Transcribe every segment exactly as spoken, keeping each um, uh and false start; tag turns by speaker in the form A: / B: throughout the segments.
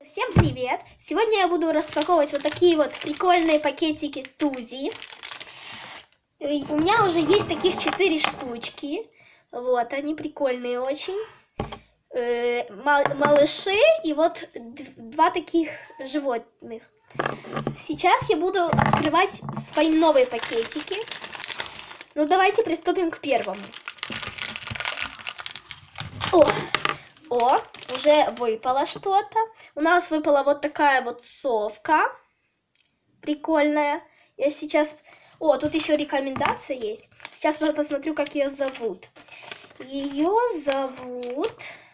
A: Всем привет! Сегодня я буду распаковывать вот такие вот прикольные пакетики Тузи. И у меня уже есть таких четыре штучки. Вот, они прикольные очень. Э, малыши и вот два таких животных. Сейчас я буду открывать свои новые пакетики. Ну, давайте приступим к первому. О! О, уже выпало что-то. У нас выпала вот такая вот совка. Прикольная. Я сейчас... О, тут еще рекомендация есть. Сейчас я посмотрю, как ее зовут. Ее зовут...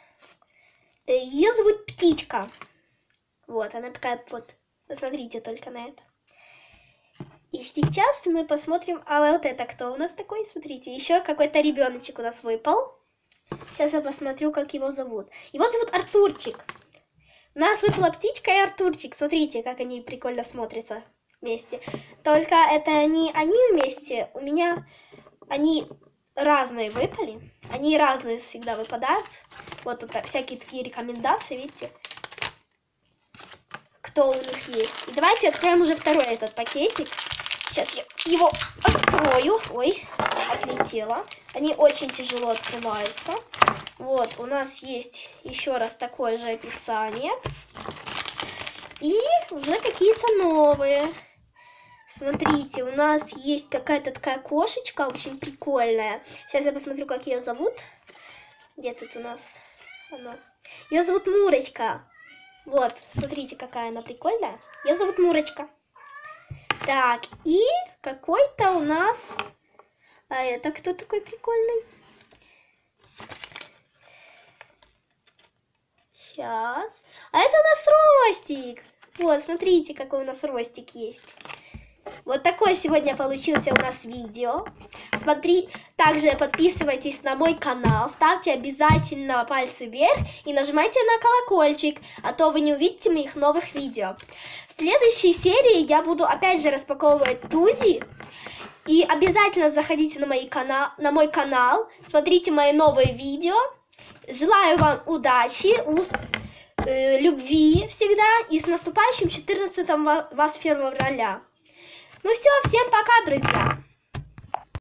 A: Ее зовут Птичка. Вот, она такая вот... Посмотрите только на это. И сейчас мы посмотрим... А вот это кто у нас такой? Смотрите, еще какой-то ребеночек у нас выпал. Сейчас я посмотрю, как его зовут. Его зовут Артурчик. У нас выпала Птичка и Артурчик. Смотрите, как они прикольно смотрятся вместе. Только это не они вместе. У меня они разные выпали. Они разные всегда выпадают. Вот тут всякие такие рекомендации, видите? Кто у них есть. И давайте откроем уже второй этот пакетик. Сейчас я его открою. Ой, отлетела. Они очень тяжело открываются. Вот, у нас есть еще раз такое же описание. И уже какие-то новые. Смотрите, у нас есть какая-то такая кошечка, очень прикольная. Сейчас я посмотрю, как ее зовут. Где тут у нас она? Ее зовут Мурочка. Вот, смотрите, какая она прикольная. Ее зовут Мурочка. Так, и какой-то у нас... А это кто такой прикольный? Сейчас. А это у нас Ростик. Вот, смотрите, какой у нас Ростик есть. Вот такое сегодня получился у нас видео. Смотри, также подписывайтесь на мой канал, ставьте обязательно пальцы вверх и нажимайте на колокольчик, а то вы не увидите моих новых видео. В следующей серии я буду опять же распаковывать Тузи. И обязательно заходите на, мои канал, на мой канал, смотрите мои новые видео. Желаю вам удачи, усп... э, любви всегда и с наступающим четырнадцатым вас февраля. Ну все, всем пока, друзья!